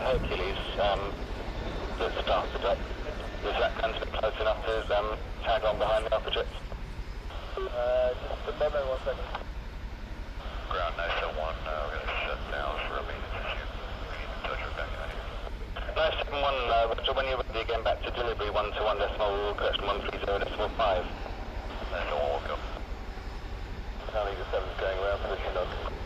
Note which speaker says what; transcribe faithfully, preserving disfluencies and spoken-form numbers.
Speaker 1: Hercules um, that started up. Is that going to be close enough to um, tag on behind the Alpha jets?
Speaker 2: Uh, just a moment, one second.
Speaker 3: Ground nine seven one, uh, we're going to shut down for a maintenance issue. We need to touch her back out here.
Speaker 1: nine seven one, uh, Roger, when you're ready again, back to delivery one to one decimal, correction one three zero decimal five.
Speaker 3: nine seven one will go.
Speaker 1: Charlie, the seven's going around, position dog.